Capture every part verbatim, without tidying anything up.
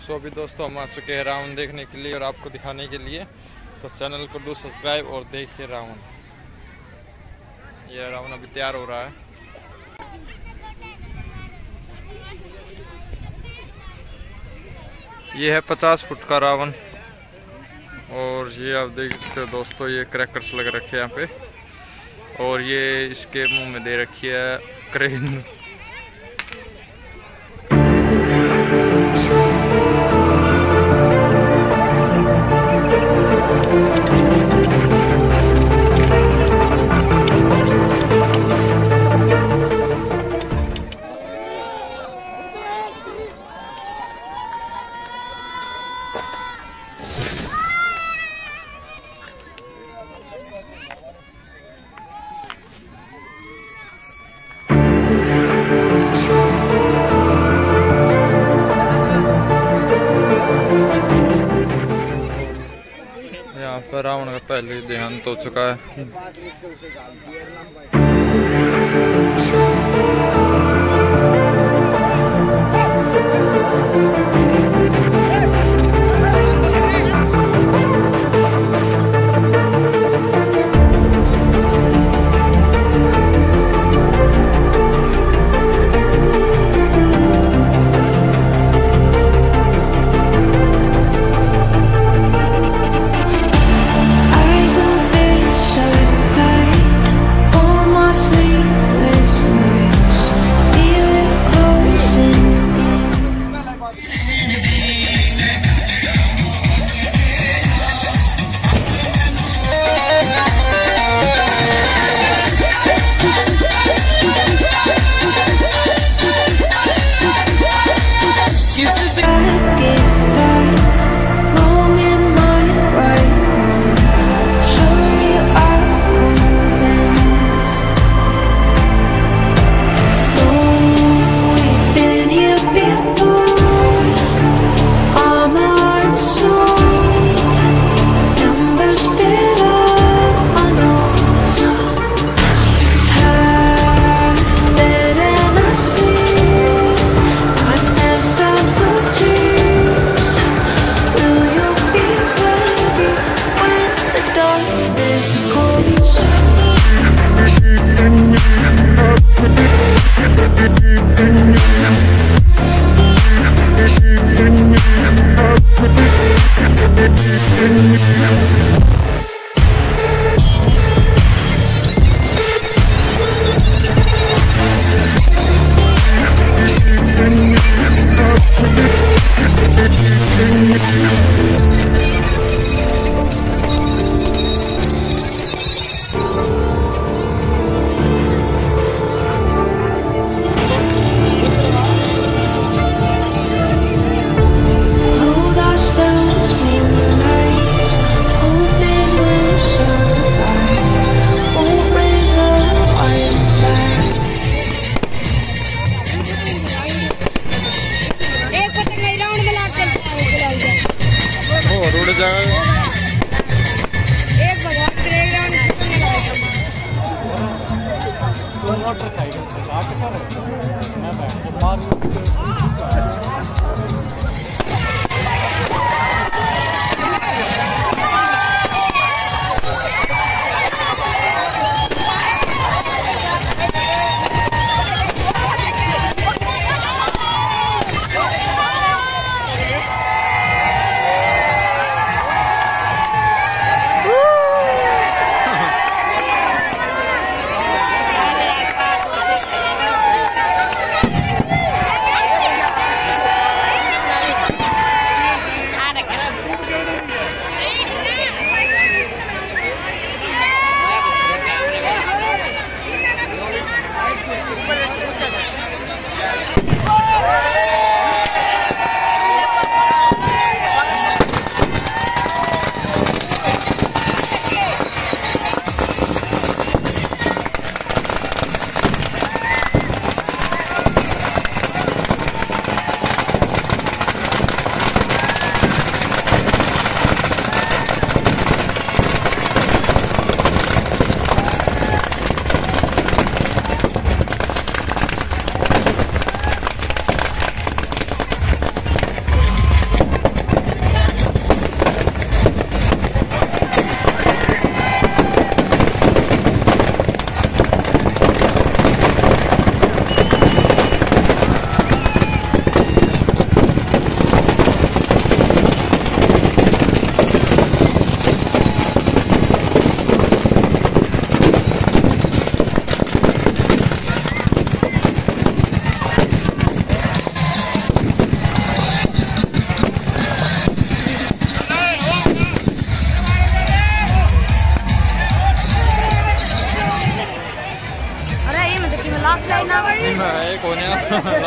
सो अभी दोस्तों हम आ चुके हैं रावण देखने के लिए और आपको दिखाने के लिए, तो चैनल को डू सब्सक्राइब और देखिए रावण। ये रावण अभी तैयार हो रहा है। ये है पचास फुट का रावण और ये आप देख सकते हो दोस्तों, ये क्रैकर्स लग रखे हैं यहाँ पे और ये इसके मुंह में दे रखी है क्रेन। यहाँ पर रावण का पहले देहांत हो चुका है।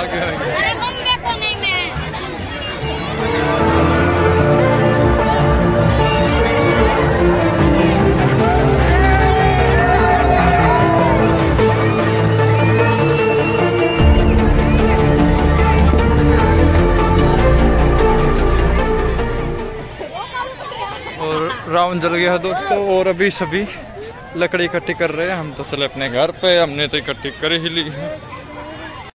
आगे आगे। और रावण जल गया है दोस्तों, और अभी सभी लकड़ी इकट्ठी कर रहे हैं। हम तो चले अपने घर पे, हमने तो इकट्ठी कर ही ली है।